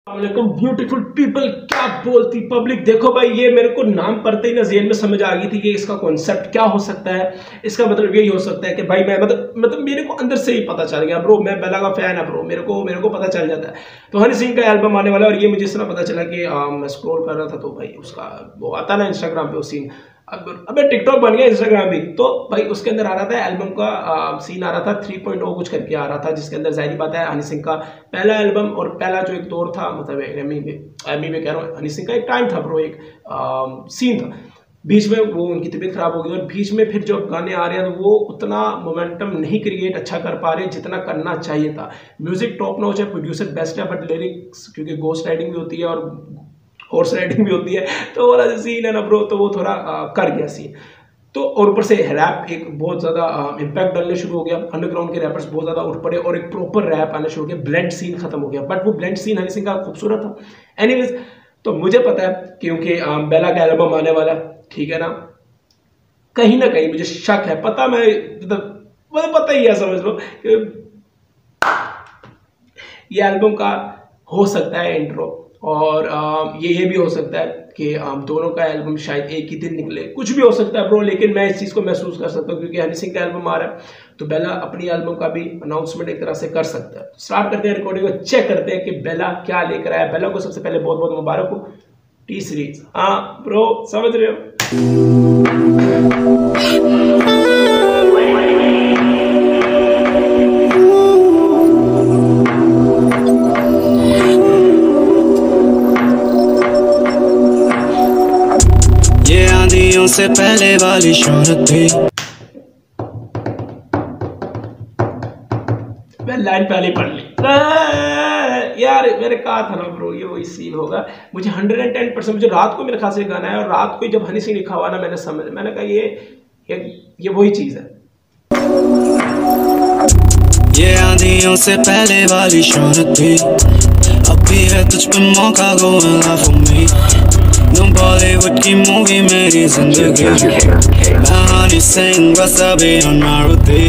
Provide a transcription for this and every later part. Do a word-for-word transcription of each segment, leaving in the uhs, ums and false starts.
Beautiful people, क्या बोलती public. देखो भाई, ये मेरे को नाम पढ़ते ही ना ज़हन में समझ आ गई थी कि इसका कॉन्सेप्ट क्या हो सकता है। इसका मतलब यही हो सकता है कि भाई मैं मतलब मतलब मेरे को अंदर से ही पता चल गया ब्रो, मैं बेला का फैन है ब्रो, मेरे को मेरे को पता चल जाता है। तो हनी सिंह का एल्बम आने वाला है और ये मुझे इस तरह पता चला कि आ, मैं स्क्रॉल कर रहा था तो भाई उसका वो आता ना इंस्टाग्राम पे वो सीन, अब अबे टिकटॉक बन गया इंस्टाग्राम भी, तो भाई उसके अंदर आ रहा था एल्बम का आ, सीन आ रहा था थ्री पॉइंट ओ कुछ करके आ रहा था, जिसके अंदर जाहिर बात है हनी सिंह का पहला एल्बम और पहला जो एक दौर था, मतलब एमी में एमी में कह रहा हूँ, हनी सिंह का एक टाइम था ब्रो, एक आ, सीन था। बीच में वो उनकी तबीयत खराब हो गई और बीच में फिर जब गाने आ रहे हैं तो वो उतना मोमेंटम नहीं क्रिएट अच्छा कर पा रहे जितना करना चाहिए था। म्यूजिक टॉप नॉच है, प्रोड्यूसर बेस्ट है, बट लिरिक्स क्योंकि गोस्ट राइडिंग भी होती है और हॉर्स राइडिंग भी होती है, तो वाला जो सीन है ना ब्रो, तो वो थोड़ा आ, कर गया सीन। तो और ऊपर से रैप एक बहुत ज़्यादा इम्पैक्ट डालने शुरू हो गया, अंडरग्राउंड के रैपर्स बहुत ज़्यादा उठ पड़े और एक प्रॉपर रैप आना शुरू हो गया, ब्लेंड सीन खत्म हो गया। बट वो ब्लेंड सीन हनी सिंह का खूबसूरत था। एनीवेज, तो मुझे पता है क्योंकि बेला का एल्बम आने वाला है, ठीक है ना, कहीं ना कहीं मुझे शक है, पता मैं मतलब मुझे पता ही है, समझ लो कि ये एल्बम का हो सकता है इंट्रो, और आ, ये ये भी हो सकता है कि आ, दोनों का एल्बम शायद एक ही दिन निकले, कुछ भी हो सकता है ब्रो। लेकिन मैं इस चीज़ को महसूस कर सकता हूँ क्योंकि हनी सिंह का एल्बम आ रहा है तो बेला अपनी एल्बम का भी अनाउंसमेंट एक तरह से कर सकता है। तो स्टार्ट करते हैं रिकॉर्डिंग को, चेक करते हैं कि बेला क्या लेकर आया। बेला को सबसे पहले बहुत बहुत मुबारक हो टी सीरीज। हाँ ब्रो, समझ रहे हो। से पहले वाली शोहरत थी, मैं लाइन पहले पढ़ ली यार, मेरे कहा था ना ब्रो ये वही सीन होगा। मुझे हंड्रेड एंड टेन परसेंट मुझे रात को मेरे खास से गाना है और रात को जब हनी सिंह लिखा हुआ ना, मैंने समझ मैंने कहा ये ये, ये वही चीज है। ये आंधियों से पहले वाली शोहरत थी, अब भी है तुझ पे मौका, go and laugh for me। Bollywood की मूवी मेरी जिंदगी, मैं हनी सिंह बस अभी on मारुति।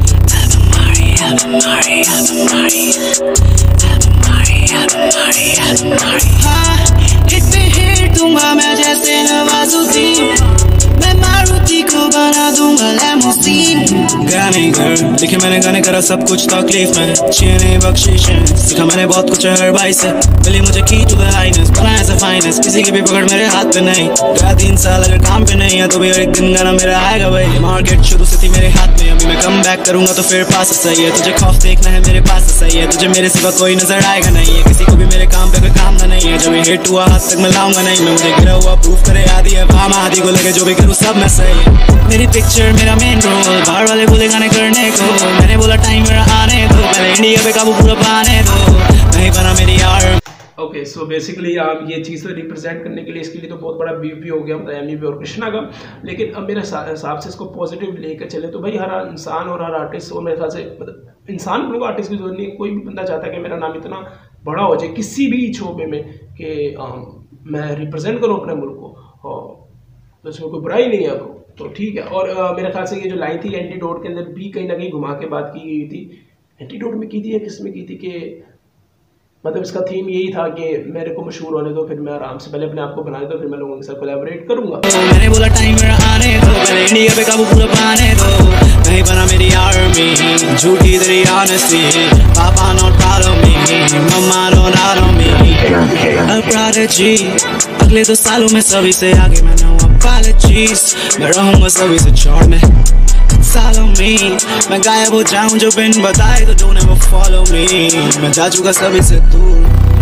हिट पे हिट दूंगा मैं जैसे नवाजुद्दीन, मैं मारुति को बना दूंगा लैमोसीन। गाने कर लिखे मैंने, गाने करा सब कुछ तकलीफ में, चीनी बख्शिश है, सीखा मैंने बहुत कुछ हर भाई से, मिली मुझे की टू द हाईनेस, बना ऐसा फाइनेस, किसी की भी पकड़ मेरे हाथ पे नहीं। गया तीन साल अगर काम पे नहीं है तो भी एक दिन गाना मेरा आएगा भाई। मार्केट शुरू से थी मेरे हाथ में, अभी मैं कम बैक करूंगा तो फिर पास सही है। तुझे खौफ देखना है मेरे पास सही है, तुझे मेरे सिवा कोई नजर आएगा नहीं है, किसी को भी मेरे काम पे कोई काम ना नहीं है। जब हिट हुआ हाथ तक मैं लाऊंगा नहीं, मैं मुझे गिरा हुआ प्रूफ करे आदि है, भाम आदि को लगे जो भी करूँ सब मैं सही है। मेरी पिक्चर मेरा मेन रोल, बाहर वाले बोले गाने करने को, मैंने बोला टाइम मेरा आने दो, पहले इंडिया पे काबू पूरा पाने दो, नहीं बना मेरी यार। ओके सो बेसिकली आप ये चीज़ रिप्रेजेंट करने के लिए इसके लिए तो बहुत बड़ा बीफ भी हो गया, मतलब एमी भी और कृष्णा का। लेकिन अब मेरे हिसाब से इसको पॉजिटिव लेकर चले तो भाई हर इंसान और हर आर्टिस्ट, और मेरे ख्याल से मतलब इंसान को आर्टिस्ट की जरूरत नहीं, कोई भी बंदा चाहता है कि मेरा नाम इतना बड़ा हो जाए किसी भी शोबे में कि मैं रिप्रेजेंट करूँ अपने मुल्क को, और तो इसमें कोई बुराई नहीं है तो ठीक है। और आ, मेरे ख्याल से ये जो लाइन थी एंटीडोट के अंदर भी कहीं ना कहीं घुमा के बात की गई थी। एंटीडोट में की थी या किस में की थी कि मतलब इसका थीम यही था कि मेरे को मशहूर होने दो, फिर मैं आराम से पहले अपने आप को बना दो, फिर मैं लोगों के साथ कोलैबोरेट करूंगा। मैंने बोला टाइम मेरा आने दो, पहले इंडिया पे काबू पूरा पाने दो, नहीं बना मेरी आर्मी, झूठी तेरी ऑनेस्टी, पापा नॉट प्राउड ऑफ मी, मम्मा not proud of me, I'm proud of G। अगले दो सालों में सभी से आगे मैं no apologies, मैं रहूंगा सभी से छोड़ में सालों में, मैं गायब हो जाऊं जो बिन बताए तो don't ever follow me, मैं जा चुका सभी से दूर,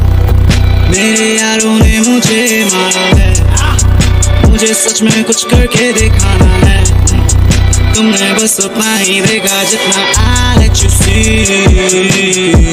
मेरे यारों ने मुझे मारा है, मुझे सच में कुछ करके दिखाना है, तुमने बस उतना ही देखा जितना I let you see।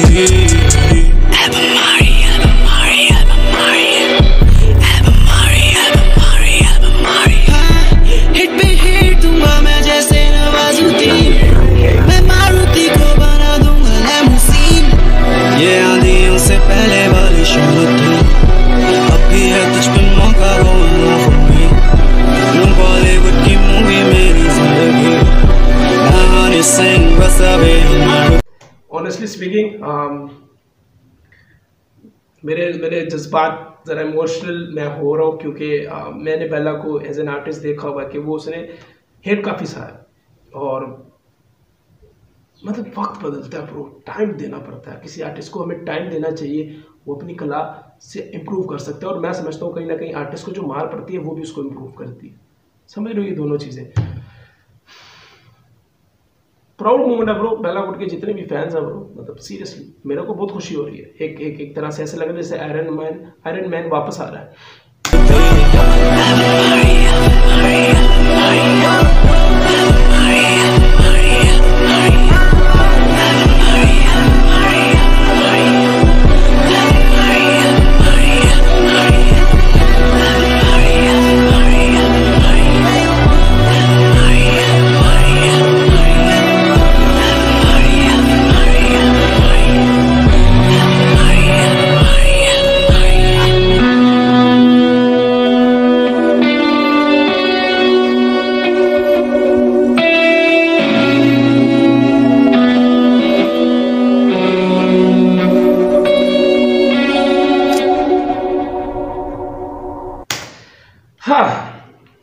ये आंधियों से पहले वाली शोहरत थी, अब भी है तुझ पे मौका, go and laugh for me। Bollywood की मूवी मेरी जिंदगी, मैं हनी सिंह बस अभी। ऑनेस्टली स्पीकिंग मेरे मेरे जज्बात ज़रा इमोशनल मैं हो रहा हूँ, क्योंकि आ, मैंने बेला को एज एन आर्टिस्ट देखा हुआ कि वो उसने हिट काफ़ी सारा, और मतलब वक्त बदलता है ब्रो, टाइम देना पड़ता है किसी आर्टिस्ट को, हमें टाइम देना चाहिए, वो अपनी कला से इम्प्रूव कर सकते हैं। और मैं समझता हूँ कहीं ना कहीं आर्टिस्ट को जो मार पड़ती है वो भी उसको इम्प्रूव करती है। समझ लो ये दोनों चीज़ें। प्राउड मोमेंट है ब्रो, बेला गुड के जितने भी फैंस हैं ब्रो, मतलब सीरियसली मेरे को बहुत खुशी हो रही है। एक एक एक तरह से ऐसे लग रहा है जैसे आयरन मैन आयरन मैन वापस आ रहा है। हाँ,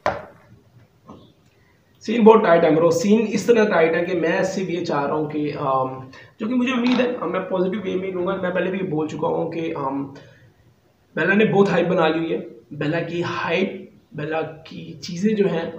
सीन बहुत टाइट है ब्रो, सीन इस तरह टाइट है कि मैं सिर्फ ये चाह रहा हूँ कि जो कि मुझे उम्मीद है मैं पॉजिटिव वे में लूँगा। मैं पहले भी बोल चुका हूँ कि बेला ने बहुत हाइप बना ली हुई है। बेला की हाइप, बेला की चीज़ें जो हैं,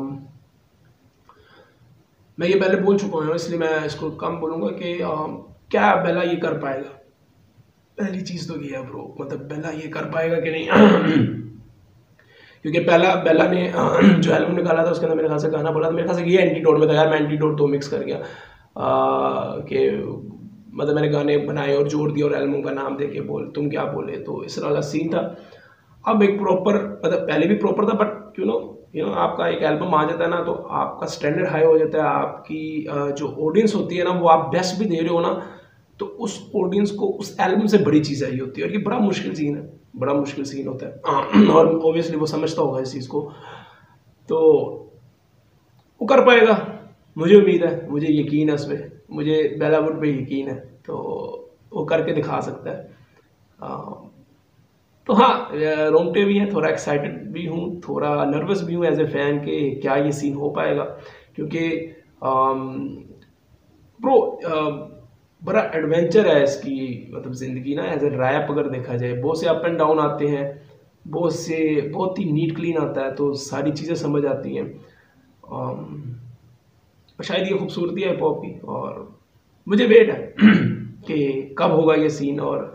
मैं ये पहले बोल चुका हूँ, इसलिए मैं इसको कम बोलूँगा कि क्या बेला ये कर पाएगा। पहली चीज़ तो ये है ब्रो, मतलब बेला ये कर पाएगा कि नहीं क्योंकि पहला बेला ने जो एल्बम निकाला था उसके अंदर मेरे ख्याल से गाना बोला था, मेरे ख्याल से ये एंटीडोट में था यार, मैं एंटीडोट दो मिक्स कर गया कि मतलब मैंने गाने बनाए और जोड़ दिया और एल्बम का नाम दे के बोल तुम क्या बोले, तो इस तरह का सीन था। अब एक प्रॉपर, मतलब पहले भी प्रॉपर था, but you know you know आपका एक एल्बम आ जाता है ना तो आपका स्टैंडर्ड हाई हो जाता है, आपकी जो ऑडियंस होती है ना वो आप बेस्ट भी दे रहे हो ना, तो उस ऑडियंस को उस एल्बम से बड़ी चीज़ आई होती है। और ये बड़ा मुश्किल सीन है, बड़ा मुश्किल सीन होता है और ऑब्वियसली वो समझता होगा इस चीज़ को, तो वो कर पाएगा, मुझे उम्मीद है, मुझे यकीन है उसमें, मुझे बेला वुड पे यकीन है, तो वो करके दिखा सकता है। आ, तो हाँ, रोंगटे भी हैं, थोड़ा एक्साइटेड भी हूँ, थोड़ा नर्वस भी हूँ एज ए फैन के क्या ये सीन हो पाएगा, क्योंकि ब्रो बड़ा एडवेंचर है इसकी मतलब ज़िंदगी ना, एज ए रैप अगर देखा जाए, बहुत से अप एंड डाउन आते हैं, बहुत से बहुत ही नीट क्लीन आता है, तो सारी चीज़ें समझ आती हैं। शायद ये खूबसूरती है पॉप की, और मुझे वेट है कि कब होगा ये सीन, और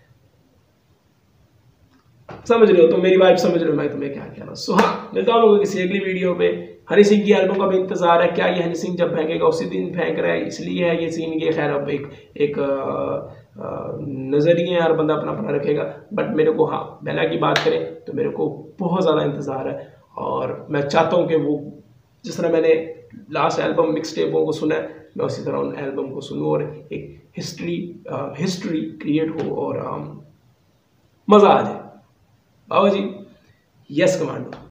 समझ रहे हो तो मेरी वाइफ, समझ रहे हो मैं तुम्हें क्या कह रहा हूँ। सो हाँ, मिलता हूँ लोगों किसी अगली वीडियो पे। हनी सिंह की एल्बम का भी इंतजार है, क्या ये हनी सिंह जब फेंकेगा उसी दिन फेंक रहा है, इसलिए है ये सीन, ये खैर अब एक एक नज़रिए हर बंदा अपना अपना रखेगा, बट मेरे को हाँ बेला की बात करें तो मेरे को बहुत ज़्यादा इंतज़ार है, और मैं चाहता हूँ कि वो जिस तरह मैंने लास्ट एल्बम मिक्स टेपों को सुना है, मैं उसी तरह उन एल्बम को सुनूँ और एक हिस्ट्री हिस्ट्री क्रिएट हो और मज़ा आ जाए। बाबा जी, यस कमांडो।